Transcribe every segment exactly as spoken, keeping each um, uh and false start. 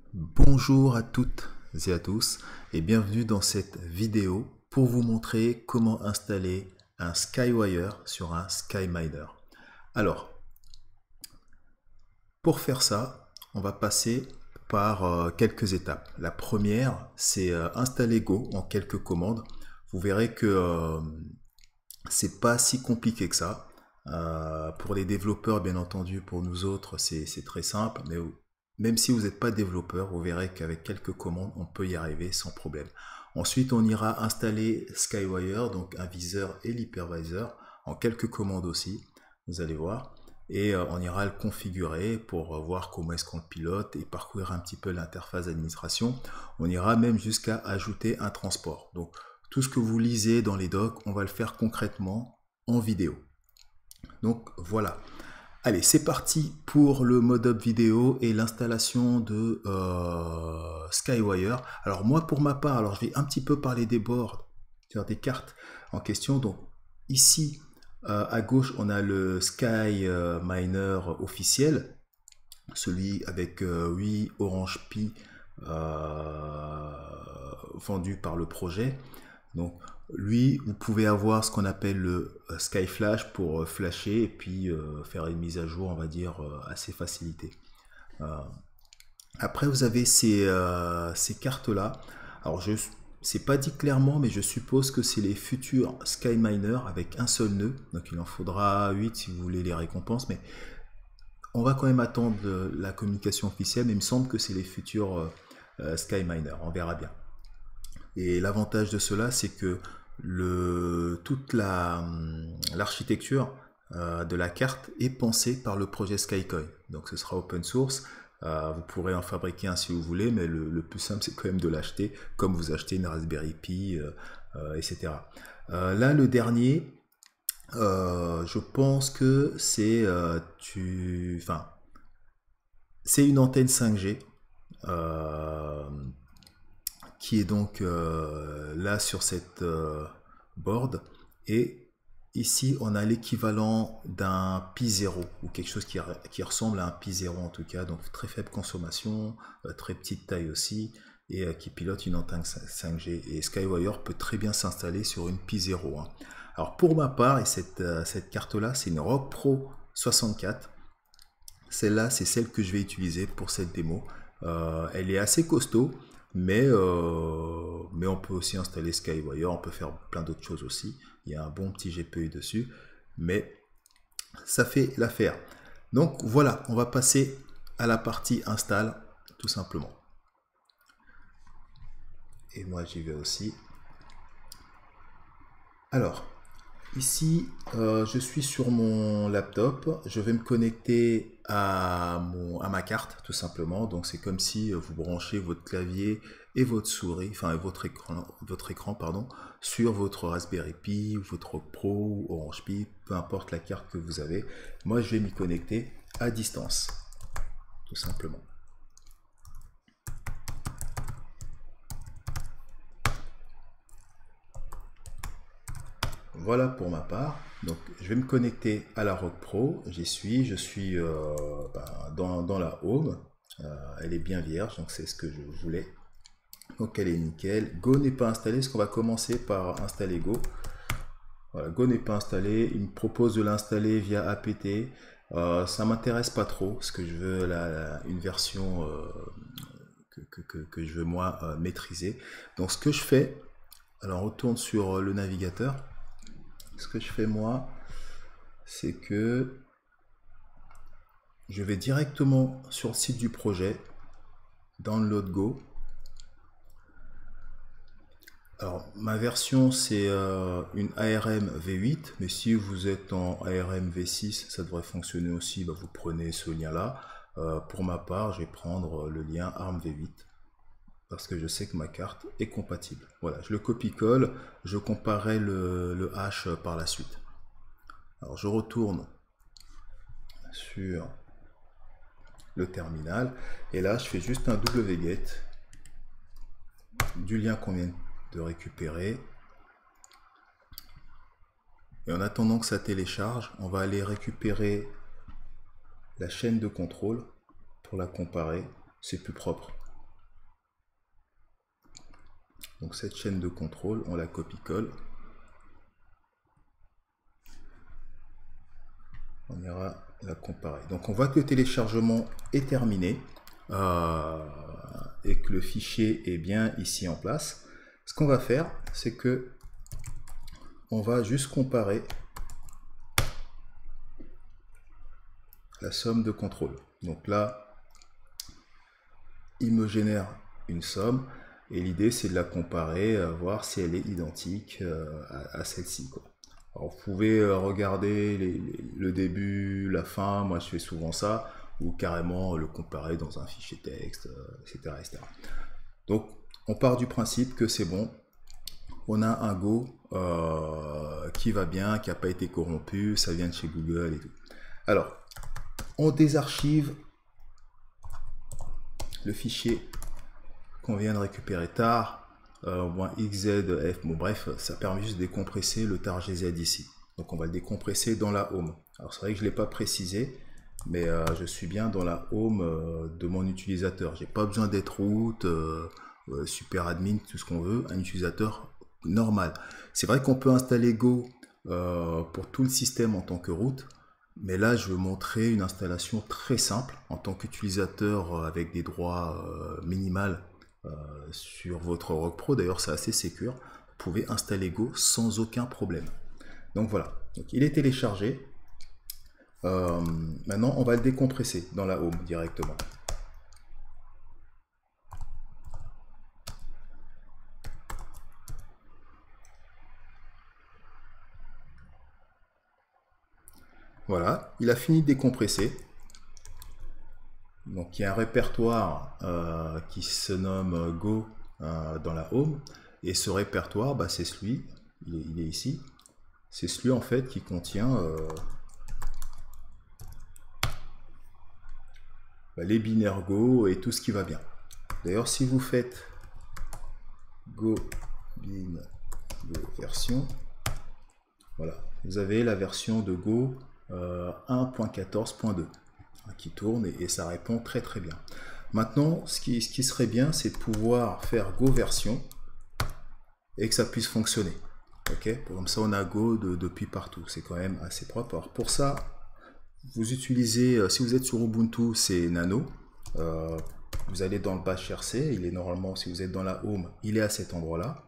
Bonjour à toutes et à tous et bienvenue dans cette vidéo pour vous montrer comment installer un Skywire sur un SkyMiner. Alors, pour faire ça, on va passer par euh, quelques étapes. La première, c'est euh, installer Go en quelques commandes. Vous verrez que euh, c'est pas si compliqué que ça. Euh, pour les développeurs, bien entendu, pour nous autres, c'est très simple, mais même si vous n'êtes pas développeur, vous verrez qu'avec quelques commandes, on peut y arriver sans problème. Ensuite, on ira installer Skywire, donc un viseur et l'hypervisor, en quelques commandes aussi, vous allez voir. Et euh, on ira le configurer pour voir comment est-ce qu'on le pilote et parcourir un petit peu l'interface d'administration. On ira même jusqu'à ajouter un transport. Donc, tout ce que vous lisez dans les docs, on va le faire concrètement en vidéo. Donc, voilà. Allez, c'est parti pour le mode-up vidéo et l'installation de euh, Skywire. Alors moi, pour ma part, alors je vais un petit peu parler des boards, c'est-à-dire des cartes en question. Donc ici, euh, à gauche, on a le SkyMiner officiel, celui avec euh, huit Orange Pi euh, vendu par le projet. Donc lui, vous pouvez avoir ce qu'on appelle le Sky Flash pour flasher et puis euh, faire une mise à jour, on va dire, euh, assez facilitée. Euh, après, vous avez ces, euh, ces cartes-là. Alors, je c'est pas dit clairement, mais je suppose que c'est les futurs SkyMiner avec un seul nœud. Donc, il en faudra huit si vous voulez les récompenses. Mais on va quand même attendre la communication officielle. Mais il me semble que c'est les futurs euh, SkyMiner. On verra bien. Et l'avantage de cela, c'est que le, toute l'architecture euh, de la carte est pensée par le projet Skycoin. Donc ce sera open source. Euh, vous pourrez en fabriquer un si vous voulez, mais le, le plus simple, c'est quand même de l'acheter, comme vous achetez une Raspberry Pi, euh, euh, et cetera. Euh, là, le dernier, euh, je pense que c'est euh, tu, enfin, c'est une antenne cinq G. Euh, qui est donc euh, là sur cette euh, board. Et ici, on a l'équivalent d'un Pi zéro, ou quelque chose qui, qui, ressemble à un Pi zéro en tout cas. Donc très faible consommation, euh, très petite taille aussi, et euh, qui pilote une antenne cinq G. Et Skywire peut très bien s'installer sur une Pi zéro. Hein. Alors pour ma part, et cette, euh, cette carte-là, c'est une Rock Pro soixante-quatre. Celle-là, c'est celle que je vais utiliser pour cette démo. Euh, elle est assez costaud, mais, euh, mais on peut aussi installer Skywire, on peut faire plein d'autres choses aussi. Il y a un bon petit G P U dessus, mais ça fait l'affaire. Donc voilà, on va passer à la partie install, tout simplement. Et moi, j'y vais aussi. Alors, ici, euh, je suis sur mon laptop. Je vais me connecter à, mon, à ma carte, tout simplement. Donc, c'est comme si vous branchez votre clavier et votre souris, enfin votre écran, votre écran, pardon, sur votre Raspberry Pi, votre Pro, Orange Pi, peu importe la carte que vous avez. Moi, je vais m'y connecter à distance, tout simplement. Voilà pour ma part. Donc, je vais me connecter à la Rock Pro. J'y suis. Je suis euh, ben, dans, dans la Home. Euh, elle est bien vierge, donc c'est ce que je voulais. Donc, elle est nickel. Go n'est pas installé, parce qu'on va commencer par installer Go. Voilà, Go n'est pas installé. Il me propose de l'installer via apt. Euh, ça m'intéresse pas trop, parce que je veux la, la, une version euh, que, que, que, que je veux moi euh, maîtriser. Donc, ce que je fais, alors on retourne sur le navigateur. Ce que je fais moi, c'est que je vais directement sur le site du projet, Download Go. Alors ma version c'est euh, une A R M V huit, mais si vous êtes en A R M V six, ça devrait fonctionner aussi. Bah, vous prenez ce lien là. Euh, pour ma part, je vais prendre le lien A R M V huit parce que je sais que ma carte est compatible. Voilà, je le copie-colle, je comparerai le, le hash par la suite. Alors je retourne sur le terminal et là je fais juste un wget du lien qu'on vient de récupérer, et en attendant que ça télécharge, on va aller récupérer la chaîne de contrôle pour la comparer, c'est plus propre. Donc cette chaîne de contrôle, on la copie-colle. On ira la comparer. Donc on voit que le téléchargement est terminé euh, et que le fichier est bien ici en place. Ce qu'on va faire, c'est que on va juste comparer la somme de contrôle. Donc là, il me génère une somme et l'idée c'est de la comparer, euh, voir si elle est identique euh, à, à celle-ci, quoi. Alors, vous pouvez regarder les, les, le début, la fin, moi je fais souvent ça, ou carrément le comparer dans un fichier texte, euh, et cetera, et cetera. Donc on part du principe que c'est bon, on a un Go euh, qui va bien, qui n'a pas été corrompu, ça vient de chez Google et tout. Alors, on désarchive le fichier qu'on vient de récupérer tard, euh, au moins xzf, bon bref, ça permet juste de décompresser le tar gz ici. Donc on va le décompresser dans la home. Alors c'est vrai que je ne l'ai pas précisé, mais euh, je suis bien dans la home euh, de mon utilisateur. J'ai pas besoin d'être root, euh, euh, super admin, tout ce qu'on veut, un utilisateur normal. C'est vrai qu'on peut installer Go euh, pour tout le système en tant que root, mais là je veux montrer une installation très simple en tant qu'utilisateur euh, avec des droits euh, minimales euh, sur votre Rock Pro. D'ailleurs c'est assez sécure, vous pouvez installer Go sans aucun problème. Donc voilà, donc, il est téléchargé. Euh, maintenant on va le décompresser dans la home directement. Voilà, il a fini de décompresser. Donc il y a un répertoire euh, qui se nomme Go euh, dans la home, et ce répertoire, bah, c'est celui, il est, il est ici, c'est celui en fait qui contient euh, bah, les binaires Go et tout ce qui va bien. D'ailleurs si vous faites Go bin Go version, voilà, vous avez la version de Go euh, un point quatorze point deux. Qui tourne et, et ça répond très très bien. Maintenant, ce qui, ce qui serait bien, c'est de pouvoir faire Go version et que ça puisse fonctionner. Ok, comme ça, on a Go de, depuis partout. C'est quand même assez propre. Alors pour ça, vous utilisez, si vous êtes sur Ubuntu, c'est Nano. Euh, vous allez dans le bash R C. Il est normalement, si vous êtes dans la home, il est à cet endroit-là.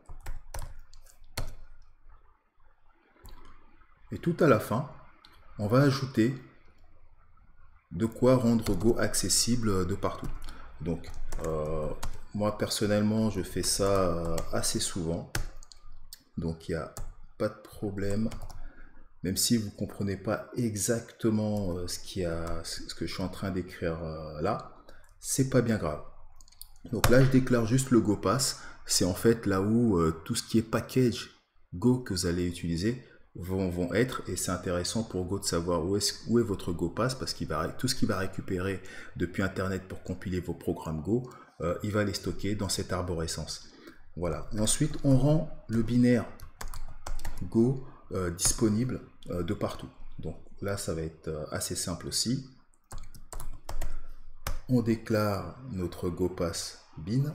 Et tout à la fin, on va ajouter de quoi rendre Go accessible de partout. Donc euh, moi personnellement je fais ça euh, assez souvent, donc il n'y a pas de problème, même si vous comprenez pas exactement euh, ce, qui a, ce que je suis en train d'écrire euh, là, c'est pas bien grave. Donc là je déclare juste le Go Pass, c'est en fait là où euh, tout ce qui est package Go que vous allez utiliser Vont, vont être, et c'est intéressant pour Go de savoir où est, où est votre Go Pass, parce qu'il va tout ce qu'il va récupérer depuis internet pour compiler vos programmes Go, euh, il va les stocker dans cette arborescence. Voilà. Et ensuite on rend le binaire Go euh, disponible euh, de partout. Donc là ça va être euh, assez simple aussi. On déclare notre Go Pass bin.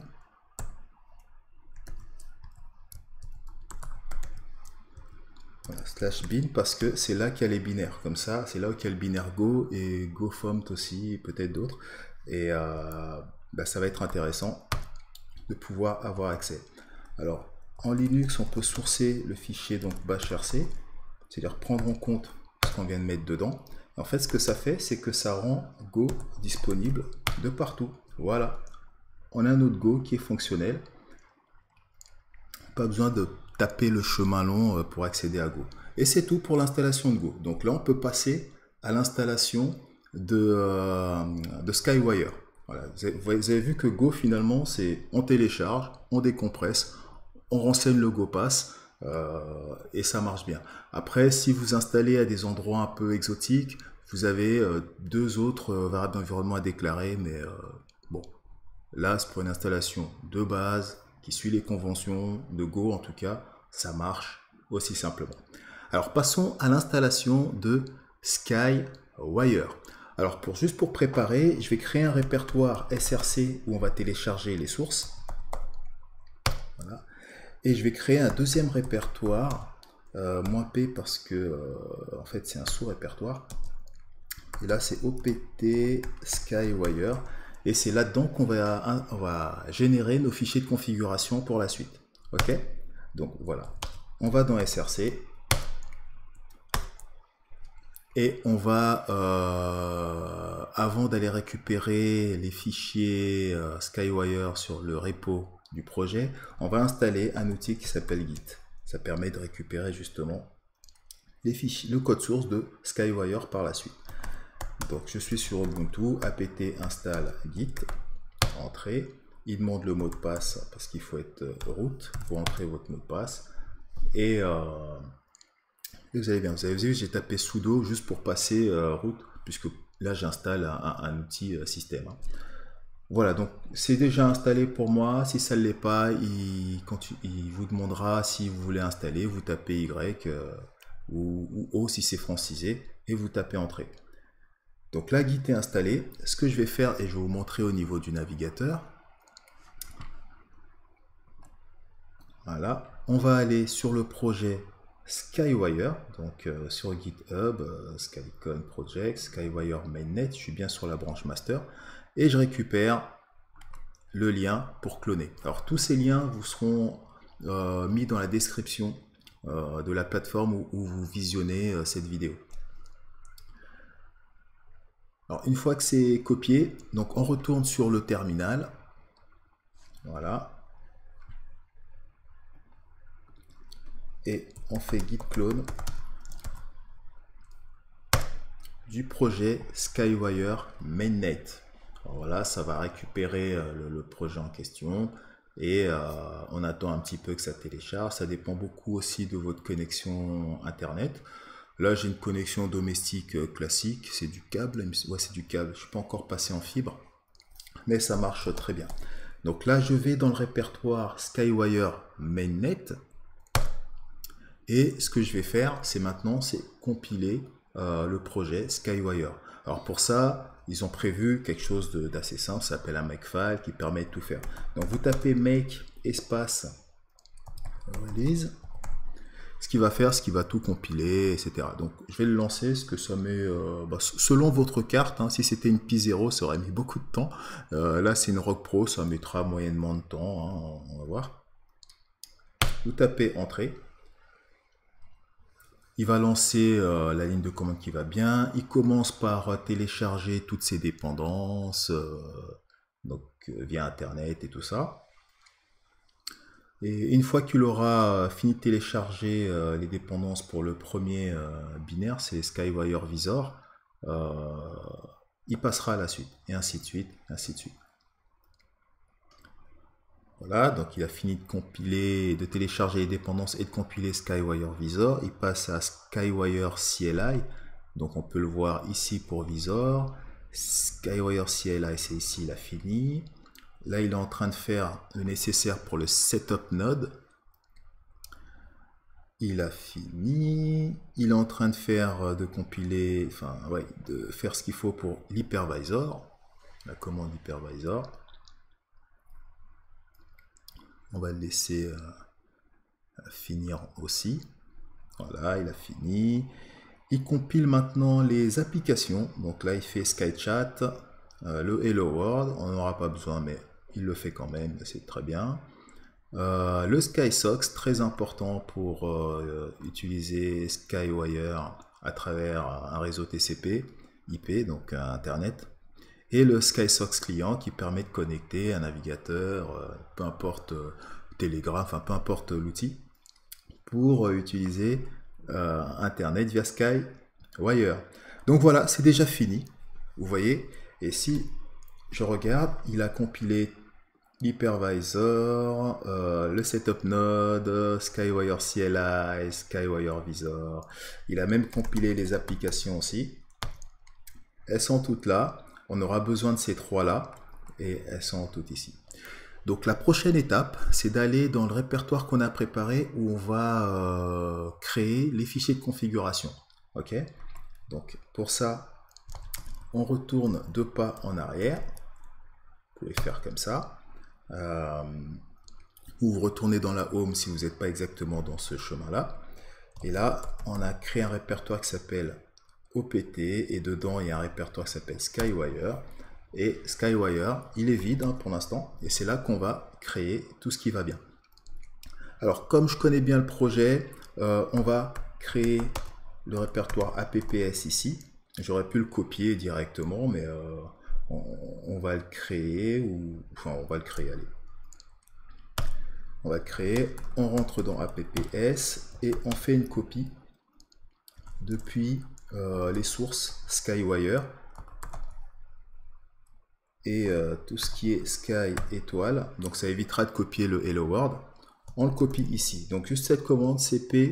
Voilà, slash bin, parce que c'est là qu'il y a les binaires, comme ça, c'est là où il y a le binaire Go et GoFont aussi, et peut-être d'autres, et euh, bah, ça va être intéressant de pouvoir avoir accès. Alors, en Linux, on peut sourcer le fichier donc bash R C, c'est-à-dire prendre en compte ce qu'on vient de mettre dedans. En fait, ce que ça fait, c'est que ça rend Go disponible de partout. Voilà, on a notre Go qui est fonctionnel, pas besoin de taper le chemin long pour accéder à Go. Et c'est tout pour l'installation de Go. Donc là, on peut passer à l'installation de, euh, de Skywire. Voilà. Vous, avez, vous avez vu que Go, finalement, c'est on télécharge, on décompresse, on renseigne le Go Pass, euh, et ça marche bien. Après, si vous installez à des endroits un peu exotiques, vous avez euh, deux autres euh, variables d'environnement à déclarer, mais euh, bon, là, c'est pour une installation de base, qui suit les conventions de Go, en tout cas, ça marche aussi simplement. Alors passons à l'installation de Skywire. Alors pour juste pour préparer, je vais créer un répertoire S R C où on va télécharger les sources. Voilà. Et je vais créer un deuxième répertoire, euh, moins P parce que euh, en fait c'est un sous-répertoire. Et là c'est O P T Skywire. Et c'est là-dedans qu'on va, on va générer nos fichiers de configuration pour la suite. Ok? Donc voilà. On va dans S R C. Et on va, euh, avant d'aller récupérer les fichiers euh, Skywire sur le repo du projet, on va installer un outil qui s'appelle Git. Ça permet de récupérer justement les fichiers, le code source de Skywire par la suite. Donc je suis sur Ubuntu, apt install git, entrée, il demande le mot de passe parce qu'il faut être root, il faut entrer votre mot de passe. Et, euh, et vous allez bien, vous avez vu, j'ai tapé sudo juste pour passer euh, root, puisque là j'installe un, un, un outil euh, système. Hein. Voilà, donc c'est déjà installé pour moi. Si ça ne l'est pas, il, continue, il vous demandera si vous voulez installer, vous tapez Y euh, ou, ou O si c'est francisé, et vous tapez entrée. Donc là, Git est installé. Ce que je vais faire, et je vais vous montrer au niveau du navigateur. Voilà, on va aller sur le projet Skywire, donc euh, sur GitHub, euh, Skycon Project, Skywire Mainnet, je suis bien sur la branche master, et je récupère le lien pour cloner. Alors tous ces liens vous seront euh, mis dans la description euh, de la plateforme où, où vous visionnez euh, cette vidéo. Alors une fois que c'est copié, donc on retourne sur le terminal. Voilà. Et on fait git clone du projet Skywire Mainnet. Alors voilà, ça va récupérer euh, le, le projet en question et euh, on attend un petit peu que ça télécharge. Ça dépend beaucoup aussi de votre connexion internet. Là, j'ai une connexion domestique classique, c'est du câble, ouais, c'est du câble, je ne suis pas encore passé en fibre, mais ça marche très bien. Donc là, je vais dans le répertoire Skywire Mainnet, et ce que je vais faire, c'est maintenant, c'est compiler euh, le projet Skywire. Alors pour ça, ils ont prévu quelque chose d'assez simple, ça s'appelle un makefile qui permet de tout faire. Donc vous tapez make espace release. Ce qu'il va faire, ce qu'il va tout compiler, et cetera. Donc je vais le lancer, ce que ça met, euh, bah, selon votre carte, hein, si c'était une Pi zéro, ça aurait mis beaucoup de temps. Euh, là c'est une Rock Pro, ça mettra moyennement de temps, hein, on va voir. Vous tapez entrée. Il va lancer euh, la ligne de commande qui va bien. Il commence par télécharger toutes ses dépendances, euh, donc euh, via Internet et tout ça. Et une fois qu'il aura fini de télécharger euh, les dépendances pour le premier euh, binaire, c'est Skywire Visor, euh, il passera à la suite, et ainsi de suite, ainsi de suite. Voilà, donc il a fini de compiler, de télécharger les dépendances et de compiler Skywire Visor. Il passe à Skywire C L I, donc on peut le voir ici pour Visor. Skywire C L I, c'est ici, il a fini. Là, il est en train de faire le nécessaire pour le setup node. Il a fini. Il est en train de faire, de compiler, enfin, ouais, de faire ce qu'il faut pour l'hypervisor, la commande hypervisor. On va le laisser euh, finir aussi. Voilà, il a fini. Il compile maintenant les applications. Donc là, il fait SkyChat, euh, le Hello World. On n'en aura pas besoin, mais il le fait quand même, c'est très bien. Euh, le SkySox, très important pour euh, utiliser Skywire à travers un réseau T C P, I P, donc Internet. Et le SkySox client qui permet de connecter un navigateur, euh, peu importe euh, Telegram, enfin peu importe l'outil, pour euh, utiliser euh, Internet via Skywire. Donc voilà, c'est déjà fini, vous voyez. Et si je regarde, il a compilé l'hypervisor, euh, le setup node, Skywire C L I, Skywire Visor. Il a même compilé les applications aussi. Elles sont toutes là. On aura besoin de ces trois-là et elles sont toutes ici. Donc la prochaine étape, c'est d'aller dans le répertoire qu'on a préparé où on va euh, créer les fichiers de configuration. Ok. Donc pour ça, on retourne deux pas en arrière. Vous pouvez faire comme ça. Euh, ou vous retournez dans la home si vous n'êtes pas exactement dans ce chemin-là. Et là, on a créé un répertoire qui s'appelle O P T et dedans, il y a un répertoire qui s'appelle Skywire. Et Skywire, il est vide hein, pour l'instant et c'est là qu'on va créer tout ce qui va bien. Alors, comme je connais bien le projet, euh, on va créer le répertoire A P P S ici. J'aurais pu le copier directement, mais euh, on, on va le créer, ou enfin on va le créer, allez. On va le créer, on rentre dans A P P S et on fait une copie depuis euh, les sources Skywire et euh, tout ce qui est Sky étoile, donc ça évitera de copier le Hello World. On le copie ici, donc juste cette commande C P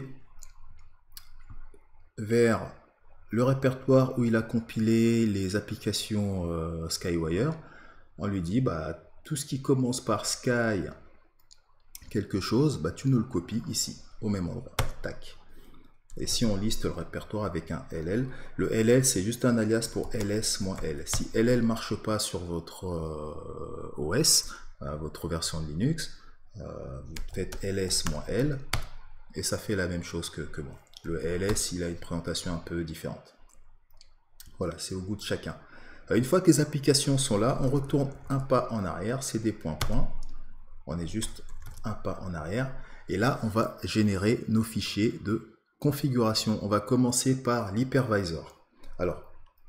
vers le répertoire où il a compilé les applications euh, Skywire. On lui dit bah tout ce qui commence par Sky quelque chose, bah tu nous le copies ici au même endroit. Tac. Et si on liste le répertoire avec un L L, le L L c'est juste un alias pour L S-L. Si L L marche pas sur votre euh, O S, euh, votre version de Linux, euh, vous faites L S-L et ça fait la même chose que, que moi. Le L S, il a une présentation un peu différente. Voilà, c'est au goût de chacun. Une fois que les applications sont là, on retourne un pas en arrière, c'est des points points. On est juste un pas en arrière. Et là, on va générer nos fichiers de configuration. On va commencer par l'hypervisor. Alors,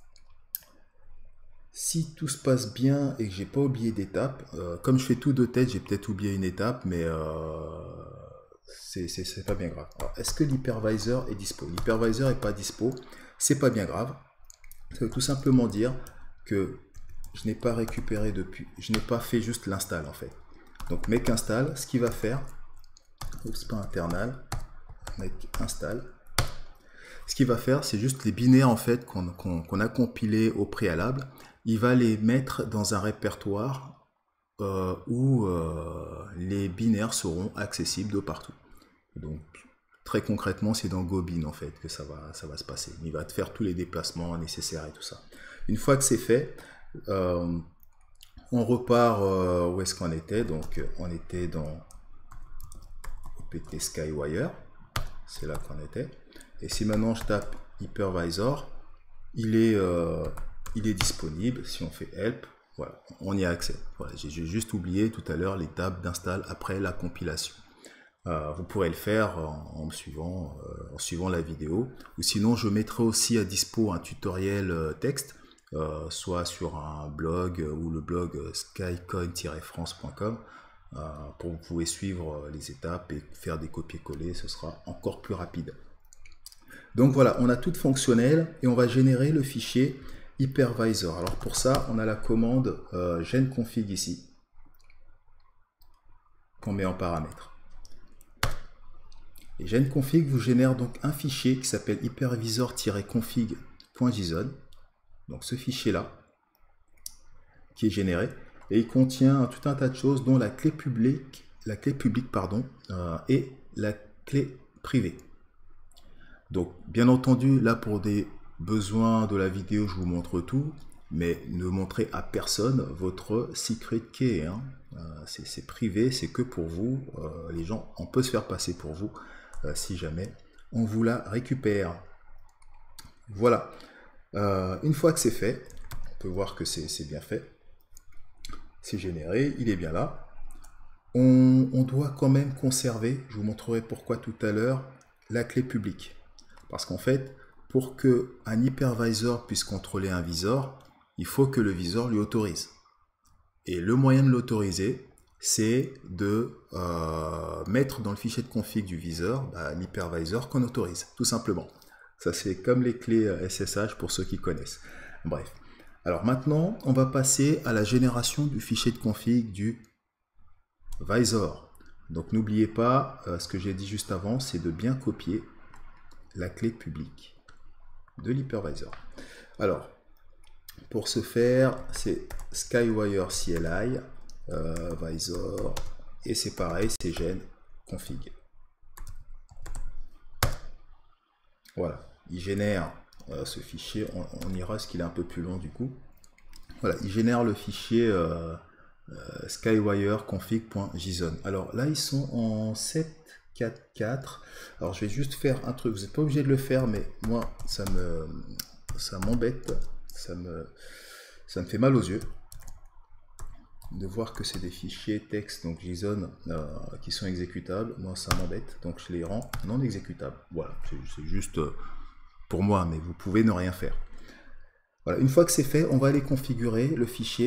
si tout se passe bien et que j'ai pas oublié d'étape, euh, comme je fais tout de tête, j'ai peut-être oublié une étape, mais euh, c'est pas bien grave. Est-ce que l'hypervisor est dispo? L'hypervisor est pas dispo, c'est pas bien grave. Ça veut tout simplement dire que je n'ai pas récupéré depuis, je n'ai pas fait juste l'install en fait. Donc make install, ce qu'il va faire, oups, pas internal, make install. Ce qu'il va faire, c'est juste les binaires en fait qu'on qu'on, qu'on a compilés au préalable. Il va les mettre dans un répertoire euh, où euh, les binaires seront accessibles de partout. Donc très concrètement, c'est dans GoBin en fait que ça va, ça va se passer. Il va te faire tous les déplacements nécessaires et tout ça. Une fois que c'est fait, euh, on repart euh, où est-ce qu'on était. Donc on était dans O P T Skywire, c'est là qu'on était. Et si maintenant je tape hypervisor, il est, euh, il est disponible. Si on fait help, voilà, on y a accès. Voilà, j'ai juste oublié tout à l'heure l'étape d'install après la compilation. Euh, vous pourrez le faire en, en, me suivant, euh, en suivant la vidéo. Ou sinon, je mettrai aussi à dispo un tutoriel euh, texte, euh, soit sur un blog euh, ou le blog euh, skycoin tiret france point com, euh, pour que vous pouvez suivre les étapes et faire des copier-coller. Ce sera encore plus rapide. Donc voilà, on a tout fonctionnel et on va générer le fichier hypervisor. Alors pour ça, on a la commande euh, genconfig ici, qu'on met en paramètre. Et genconfig vous génère donc un fichier qui s'appelle hypervisor-config.json. Donc ce fichier-là, qui est généré, et il contient tout un tas de choses, dont la clé publique, la clé publique pardon, euh, et la clé privée. Donc bien entendu, là pour des besoins de la vidéo, je vous montre tout, mais ne montrez à personne votre secret key. Hein. Euh, c'est privé, c'est que pour vous. Euh, les gens, on peut se faire passer pour vous. Si jamais on vous la récupère. Voilà. Euh, une fois que c'est fait, on peut voir que c'est bien fait. C'est généré, il est bien là. On, on doit quand même conserver, je vous montrerai pourquoi tout à l'heure, la clé publique. Parce qu'en fait, pour que un hypervisor puisse contrôler un visor, il faut que le visor lui autorise. Et le moyen de l'autoriser, c'est de euh, mettre dans le fichier de config du viseur bah, l'hypervisor qu'on autorise, tout simplement. Ça, c'est comme les clés S S H pour ceux qui connaissent. Bref. Alors maintenant, on va passer à la génération du fichier de config du visor. Donc n'oubliez pas, euh, ce que j'ai dit juste avant, c'est de bien copier la clé publique de l'hypervisor. Alors, pour ce faire, c'est Skywire C L I, Euh, visor, et c'est pareil, c'est gen config. Voilà, il génère euh, ce fichier, on, on ira ce qu'il est un peu plus long du coup. Voilà, il génère le fichier euh, euh, skywire config.json. Alors là, ils sont en sept point quatre point quatre. Alors je vais juste faire un truc. Vous n'êtes pas obligé de le faire, mais moi, ça me, ça m'embête. Ça me, ça me fait mal aux yeux de voir que c'est des fichiers texte, donc JSON, euh, qui sont exécutables. Moi, ça m'embête, donc je les rends non exécutables. Voilà, c'est juste euh, pour moi, mais vous pouvez ne rien faire. Voilà, une fois que c'est fait, on va aller configurer le fichier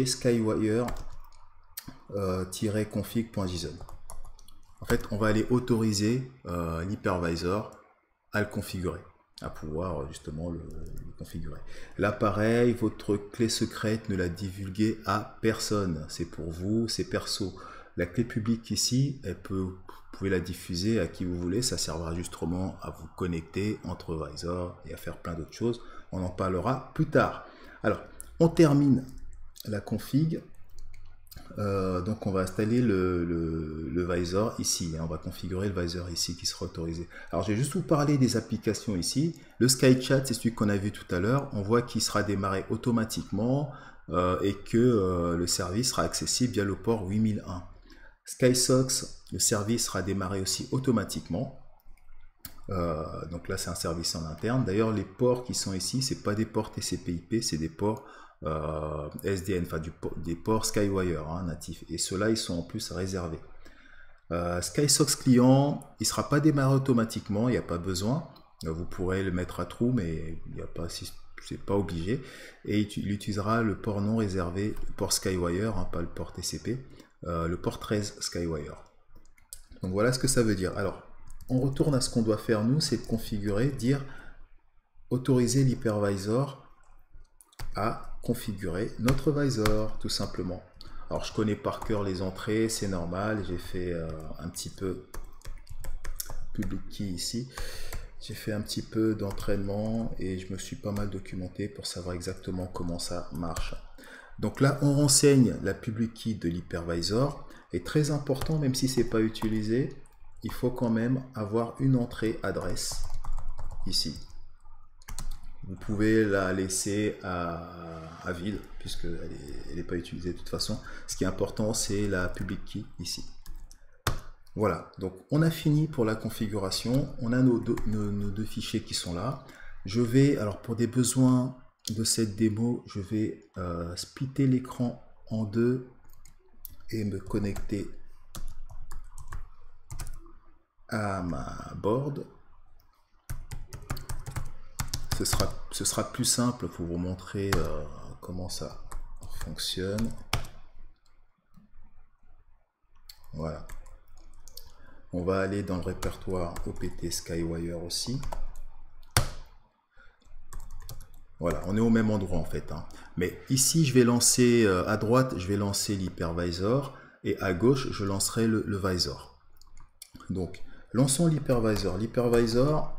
skywire-config.json. Euh, en fait, on va aller autoriser euh, l'hypervisor à le configurer, à pouvoir justement le, le configurer. Là, pareil, votre clé secrète, ne la divulguez à personne. C'est pour vous, c'est perso. La clé publique ici, elle peut, vous pouvez la diffuser à qui vous voulez. Ça servira justement à vous connecter entre visors et à faire plein d'autres choses. On en parlera plus tard. Alors, on termine la config. Euh, donc on va installer le, le, le visor ici, hein. On va configurer le visor ici qui sera autorisé. Alors je vais juste vous parler des applications ici. Le SkyChat, c'est celui qu'on a vu tout à l'heure. On voit qu'il sera démarré automatiquement euh, et que euh, le service sera accessible via le port huit mille un. SkySox, le service sera démarré aussi automatiquement. Euh, donc là c'est un service en interne. D'ailleurs les ports qui sont ici, c'est pas des ports T C P I P, c'est des ports Euh, S D N, enfin du, des ports Skywire hein, natifs, et ceux-là ils sont en plus réservés. Euh, SkySox client, il ne sera pas démarré automatiquement, il n'y a pas besoin. Vous pourrez le mettre à trou, mais il n'y a pas, c'est pas obligé. Et il utilisera le port non réservé, le port Skywire, hein, pas le port T C P, euh, le port treize Skywire. Donc voilà ce que ça veut dire. Alors, on retourne à ce qu'on doit faire nous, c'est de configurer, dire autoriser l'hypervisor à configurer notre visor, tout simplement. Alors je connais par cœur les entrées, c'est normal, j'ai fait euh, un petit peu public key ici, j'ai fait un petit peu d'entraînement et je me suis pas mal documenté pour savoir exactement comment ça marche. Donc là on renseigne la public key de l'hypervisor, et très important, même si c'est pas utilisé, il faut quand même avoir une entrée adresse ici. Vous pouvez la laisser à, à vide, puisqu'elle n'est pas utilisée de toute façon. Ce qui est important, c'est la public key ici. Voilà, donc on a fini pour la configuration. On a nos deux, nos, nos deux fichiers qui sont là. Je vais, alors pour des besoins de cette démo, je vais euh, splitter l'écran en deux et me connecter à ma board. Ce sera, ce sera plus simple pour vous montrer euh, comment ça fonctionne. Voilà. On va aller dans le répertoire O P T Skywire aussi. Voilà, on est au même endroit en fait, hein. Mais ici, je vais lancer, euh, à droite, je vais lancer l'hypervisor, et à gauche, je lancerai le, le visor. Donc, lançons l'hypervisor. L'hypervisor,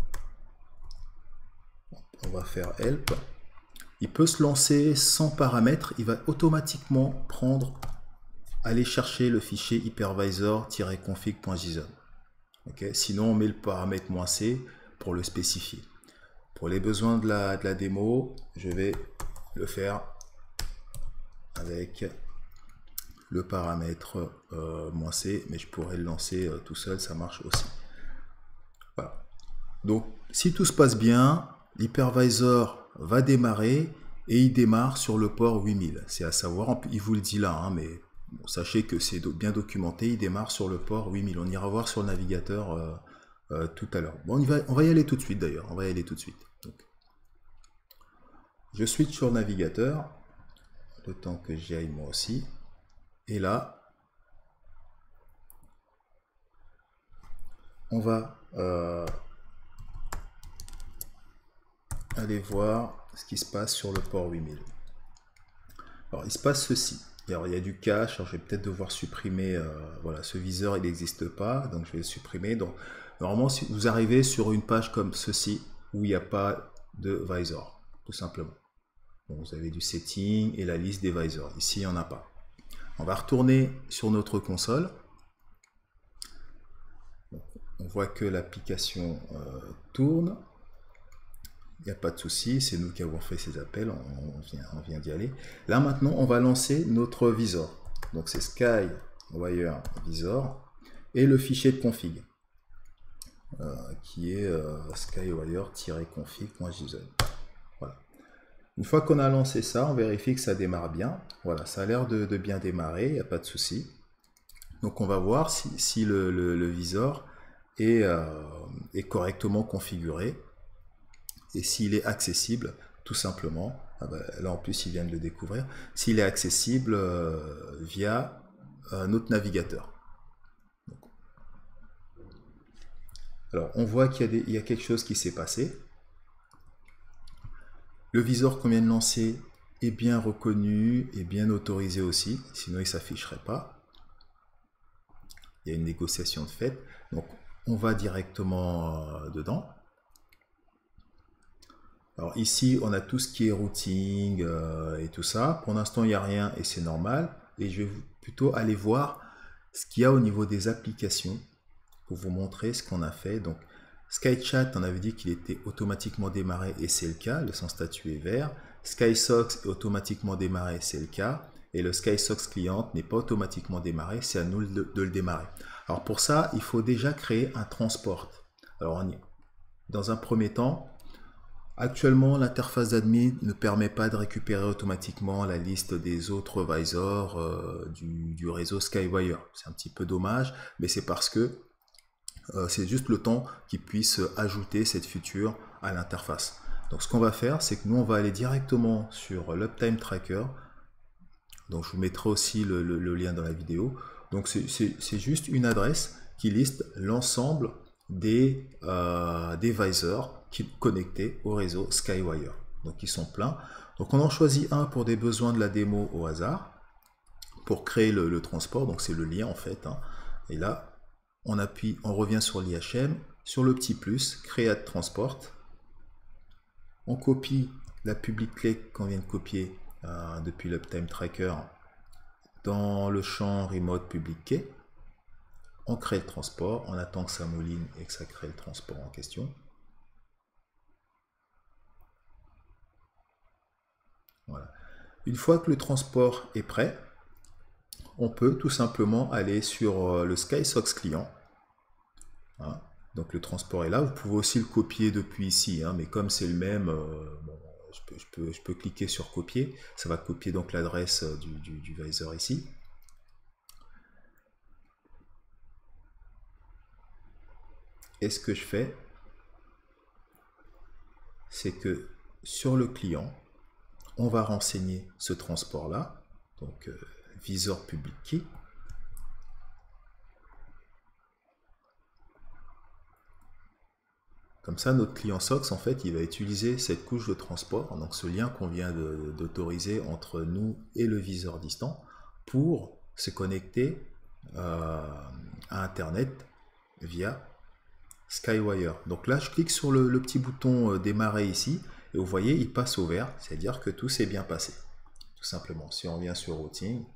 on va faire help. Il peut se lancer sans paramètres. Il va automatiquement prendre, aller chercher le fichier hypervisor-config.json. Okay. Sinon, on met le paramètre "-c" pour le spécifier. Pour les besoins de la, de la démo, je vais le faire avec le paramètre euh, "-c", mais je pourrais le lancer euh, tout seul, ça marche aussi. Voilà. Donc, si tout se passe bien, l'hypervisor va démarrer et il démarre sur le port huit mille. C'est à savoir, il vous le dit là, hein, mais bon, sachez que c'est bien documenté, il démarre sur le port huit mille. On ira voir sur le navigateur euh, euh, tout à l'heure. Bon, on, y va, on va y aller tout de suite d'ailleurs, on va y aller tout de suite. Donc, je switch sur le navigateur, le temps que j'y aille moi aussi. Et là, on va euh, aller voir ce qui se passe sur le port huit mille. Alors, il se passe ceci. Alors, il y a du cache. Alors, je vais peut-être devoir supprimer. Euh, voilà, ce viseur, il n'existe pas. Donc, je vais le supprimer. Donc, normalement, si vous arrivez sur une page comme ceci, où il n'y a pas de visor, tout simplement. Bon, vous avez du setting et la liste des visors. Ici, il n'y en a pas. On va retourner sur notre console. Donc, on voit que l'application euh, tourne. Il n'y a pas de souci, c'est nous qui avons fait ces appels, on vient, on vient d'y aller. Là maintenant, on va lancer notre visor. donc c'est SkyWire Visor, et le fichier de config, euh, qui est euh, skywire-config.json. Voilà. Une fois qu'on a lancé ça, on vérifie que ça démarre bien. Voilà, ça a l'air de, de bien démarrer, il n'y a pas de souci. Donc on va voir si, si le, le, le visor est, euh, est correctement configuré et s'il est accessible, tout simplement. Ah bah, là en plus ils viennent de le découvrir, s'il est accessible euh, via euh, notre navigateur. Donc, alors on voit qu'il y, y a quelque chose qui s'est passé. Le visor qu'on vient de lancer est bien reconnu et bien autorisé aussi, sinon il ne s'afficherait pas. Il y a une négociation de fait, donc on va directement euh, dedans. Alors ici, on a tout ce qui est routing euh, et tout ça. Pour l'instant, il n'y a rien et c'est normal. Et je vais plutôt aller voir ce qu'il y a au niveau des applications pour vous montrer ce qu'on a fait. Donc, SkyChat, on avait dit qu'il était automatiquement démarré et c'est le cas. Le son statut est vert. SkySox est automatiquement démarré, c'est le cas. Et le SkySox client n'est pas automatiquement démarré, c'est à nous de, de le démarrer. Alors pour ça, il faut déjà créer un transport. Alors on y... dans un premier temps, actuellement, l'interface d'admin ne permet pas de récupérer automatiquement la liste des autres visors euh, du, du réseau SkyWire. C'est un petit peu dommage, mais c'est parce que euh, c'est juste le temps qu'ils puissent ajouter cette feature à l'interface. Donc ce qu'on va faire, c'est que nous, on va aller directement sur l'Uptime Tracker. Donc je vous mettrai aussi le, le, le lien dans la vidéo. Donc c'est juste une adresse qui liste l'ensemble des, euh, des visors connectés au réseau SkyWire. Donc ils sont pleins. Donc on en choisit un pour des besoins de la démo au hasard, pour créer le, le transport. Donc c'est le lien en fait. Hein. Et là, on appuie, on revient sur l'I H M, sur le petit plus, Create Transport. On copie la public clé qu'on vient de copier euh, depuis l'Uptime Tracker dans le champ Remote Public Key. On crée le transport, on attend que ça mouline et que ça crée le transport en question. Voilà. Une fois que le transport est prêt, on peut tout simplement aller sur le SkySox client. Hein. Donc le transport est là. Vous pouvez aussi le copier depuis ici, hein, mais comme c'est le même, euh, bon, je, peux, je, peux, je peux cliquer sur copier. Ça va copier donc l'adresse du, du, du visor ici. Et ce que je fais, c'est que sur le client, on va renseigner ce transport-là, donc euh, visor public key. Comme ça, notre client Sox, en fait, il va utiliser cette couche de transport, donc ce lien qu'on vient d'autoriser entre nous et le viseur distant, pour se connecter euh, à Internet via SkyWire. Donc là, je clique sur le, le petit bouton euh, démarrer ici, et vous voyez, il passe au vert, c'est-à-dire que tout s'est bien passé. Tout simplement, si on vient sur routing,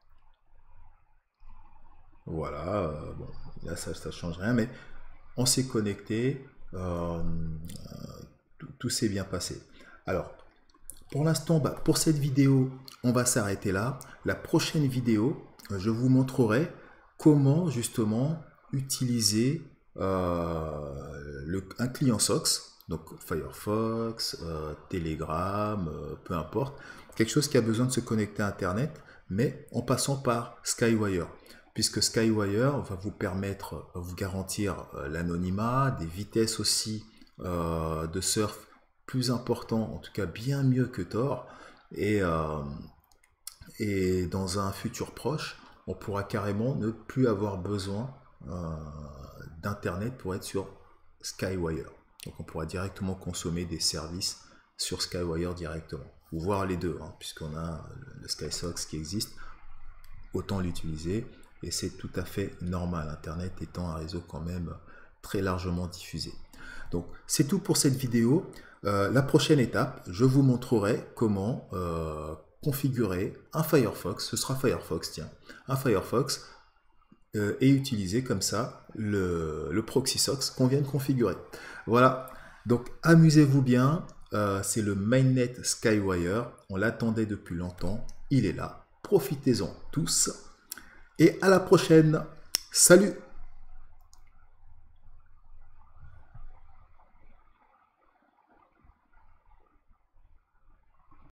voilà, euh, bon, là ça ne change rien, mais on s'est connecté, euh, tout, tout s'est bien passé. Alors, pour l'instant, bah, pour cette vidéo, on va s'arrêter là. La prochaine vidéo, je vous montrerai comment justement utiliser euh, le, un client Sox, donc Firefox, euh, Telegram, euh, peu importe, quelque chose qui a besoin de se connecter à Internet, mais en passant par SkyWire, puisque SkyWire va vous permettre, va vous garantir euh, l'anonymat, des vitesses aussi euh, de surf plus importants, en tout cas bien mieux que Tor, et, euh, et dans un futur proche, on pourra carrément ne plus avoir besoin euh, d'Internet pour être sur SkyWire. Donc on pourra directement consommer des services sur SkyWire directement, ou voir les deux, hein, puisqu'on a le SkySox qui existe, autant l'utiliser, et c'est tout à fait normal, Internet étant un réseau quand même très largement diffusé. Donc c'est tout pour cette vidéo. Euh, la prochaine étape, je vous montrerai comment euh, configurer un Firefox, ce sera Firefox, tiens, un Firefox, euh, et utiliser comme ça le, le proxy sox qu'on vient de configurer. Voilà, donc amusez-vous bien, euh, c'est le mainnet SkyWire, on l'attendait depuis longtemps, il est là. profitez-en tous. Et à la prochaine. Salut!